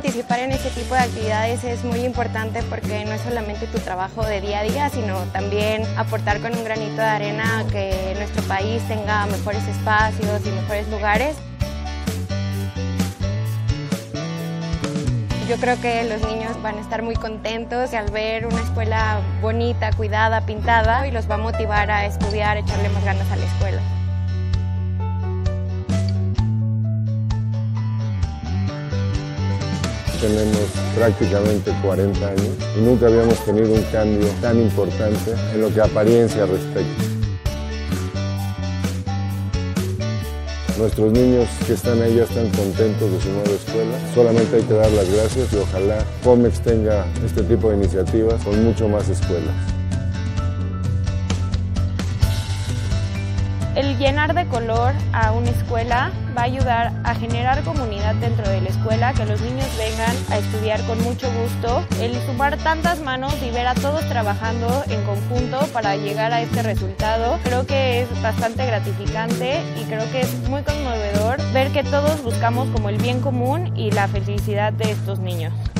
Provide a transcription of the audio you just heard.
participar en este tipo de actividades es muy importante porque no es solamente tu trabajo de día a día, sino también aportar con un granito de arena a que nuestro país tenga mejores espacios y mejores lugares. Yo creo que los niños van a estar muy contentos al ver una escuela bonita, cuidada, pintada, y los va a motivar a estudiar, echarle más ganas a la escuela. Tenemos prácticamente 40 años y nunca habíamos tenido un cambio tan importante en lo que a apariencia respecta. Nuestros niños que están ahí ya están contentos de su nueva escuela. Solamente hay que dar las gracias y ojalá Comex tenga este tipo de iniciativas con mucho más escuelas. El llenar de color a una escuela va a ayudar a generar comunidad dentro de la escuela, que los niños vengan a estudiar con mucho gusto. El sumar tantas manos y ver a todos trabajando en conjunto para llegar a este resultado, creo que es bastante gratificante y creo que es muy conmovedor ver que todos buscamos como el bien común y la felicidad de estos niños.